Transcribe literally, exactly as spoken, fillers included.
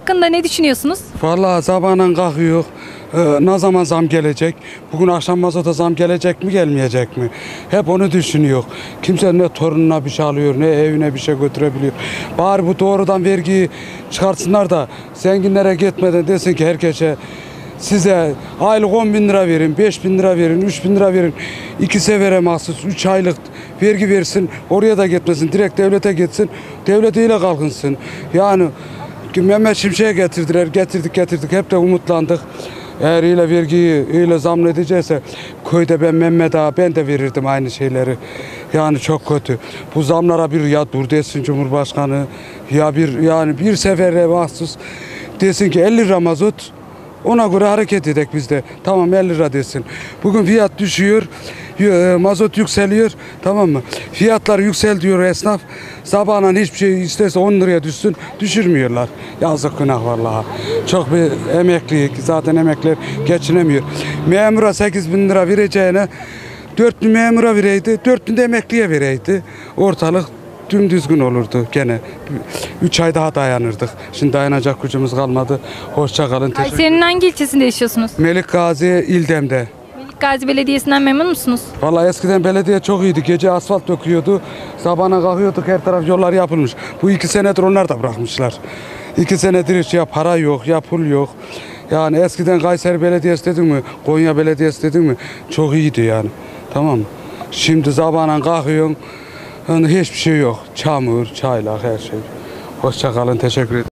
Hakkında ne düşünüyorsunuz? Vallahi sabahdan kalkıyor. Ee, ne zaman zam gelecek? Bugün akşam mazota zam gelecek mi gelmeyecek mi? Hep onu düşünüyor. Kimse ne torununa bir şey alıyor ne evine bir şey götürebiliyor. Bari bu doğrudan vergiyi çıkartsınlar da zenginlere gitmeden desin ki herkese size aylık on bin lira verin, beş bin lira verin, üç bin lira verin. İki sefere mahsus üç aylık vergi versin. Oraya da gitmesin. Direkt devlete gitsin. Devletiyle kalkınsın. Yani Mehmet Şimşek'e getirdiler. Getirdik getirdik. Hep de umutlandık. Eğer ile vergiyi ile zam edecekse köyde ben Mehmet Ağa ben de verirdim aynı şeyleri. Yani çok kötü. Bu zamlara bir ya dur desin Cumhurbaşkanı. Ya bir yani bir sefere mahsus desin ki elli lira mazot. Ona göre hareket edek biz de. Tamam elli lira desin. Bugün fiyat düşüyor. Mazot yükseliyor. Tamam mı? Fiyatlar yüksel diyor esnaf. Sabahına hiçbir şey isterse on liraya düşsün. Düşürmüyorlar. Yazık günah vallahi. Çok bir emeklilik. Zaten emekliler geçinemiyor. Memura sekiz bin lira vereceğine dört bin memura vereydi. dört bin de emekliye vereydi. Ortalık tüm düzgün olurdu gene. Üç ay daha dayanırdık. Şimdi dayanacak gücümüz kalmadı. Hoşça kalın. Kayseri'nin hangi ilçesinde yaşıyorsunuz? Melikgazi İldem'de. Melikgazi Belediyesi'nden memnun musunuz? Vallahi eskiden belediye çok iyiydi. Gece asfalt döküyordu. Sabahına kalkıyorduk her taraf yollar yapılmış. Bu iki senedir onlar da bırakmışlar. İki senedir hiç ya para yok ya pul yok. Yani eskiden Kayseri Belediyesi dedin mi, Konya Belediyesi dedin mi çok iyiydi yani. Tamam mı? Şimdi sabahına kalkıyorsun. Yani hiçbir şey yok. Çamur, çaylak her şey. Hoşça kalın. Teşekkür ederim.